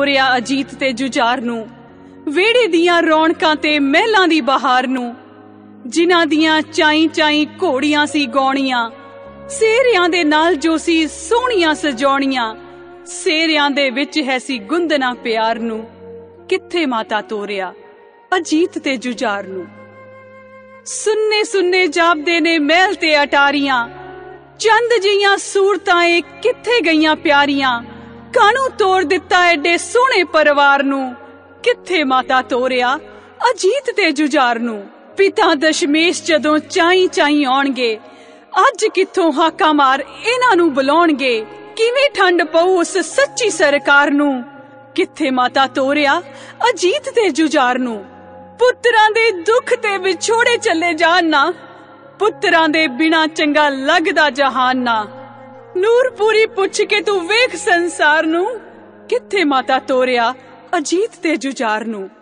ਤੋਰਿਆ ਅਜੀਤ ਤੇ ਜੁਝਾਰ ਨੂੰ, ਵਿਹੜੇ ਦੀਆਂ ਰੌਣਕਾਂ ਤੇ ਮਹਿਲਾਂ ਦੀ ਬਹਾਰ ਨੂੰ, ਜਿਨ੍ਹਾਂ ਦੀਆਂ ਚਾਈ ਚਾਈ ਘੋੜੀਆਂ ਸੀ ਗਾਉਣੀਆਂ, ਸੇਰਿਆਂ ਦੇ ਨਾਲ ਜੋ ਸੀ ਸੋਹਣੀਆਂ ਸਜਾਉਣੀਆਂ, ਸੇਰਿਆਂ ਦੇ ਵਿੱਚ ਹੈ ਸੀ ਗੁੰਦਣਾ ਪਿਆਰ ਨੂੰ। ਕਿੱਥੇ ਮਾਤਾ ਤੋਰਿਆ ਅਜੀਤ ਤੇ ਜੁਝਾਰ ਨੂੰ। ਸੁੰਨੇ ਸੁੰਨੇ ਜਾਪਦੇ ਨੇ ਮਹਿਲ ਤੇ ਅਟਾਰੀਆਂ, ਚੰਦ ਜਿਹੀਆਂ ਸੂਰਤਾਂ ਏ ਕਿੱਥੇ ਗਈਆਂ ਪਿਆਰੀਆਂ, ਕਾਹਨੂੰ ਤੋੜ ਦਿੱਤਾ ਐਡੇ ਸੋਹਣੇ ਪਰਿਵਾਰ ਨੂੰ। ਕਿੱਥੇ ਮਾਤਾ ਤੋਰਿਆ ਅਜੀਤ ਤੇ ਜੁਝਾਰ ਨੂੰ। ਪਿਤਾ ਦਸ਼ਮੇਸ਼ ਜਦੋਂ ਚਾਈ ਚਾਈ ਆਉਣਗੇ, ਅੱਜ ਕਿੱਥੋਂ ਹਾਕਾਂ ਮਾਰ ਇਹਨਾਂ ਨੂੰ ਬੁਲਾਉਣਗੇ, ਕਿਵੇਂ ਠੰਡ ਪਊ ਉਸ ਸੱਚੀ ਸਰਕਾਰ ਨੂੰ। ਕਿੱਥੇ ਮਾਤਾ ਤੋਰਿਆ ਅਜੀਤ ਤੇ ਜੁਝਾਰ ਨੂੰ। ਪੁੱਤਰਾਂ ਦੇ ਦੁੱਖ ਤੇ ਵਿਛੋੜੇ ਚੱਲੇ ਜਾਣ ਨਾ, ਪੁੱਤਰਾਂ ਦੇ ਬਿਨਾ ਚੰਗਾ ਲੱਗਦਾ ਜਹਾਨ ਨਾ। ਨੂਰਪੁਰੀ ਪੁੱਛ ਕੇ ਤੂੰ ਵੇਖ ਸੰਸਾਰ ਨੂੰ। ਕਿੱਥੇ ਮਾਤਾ ਤੋਰਿਆ ਅਜੀਤ ਤੇ ਜੁਝਾਰ ਨੂੰ।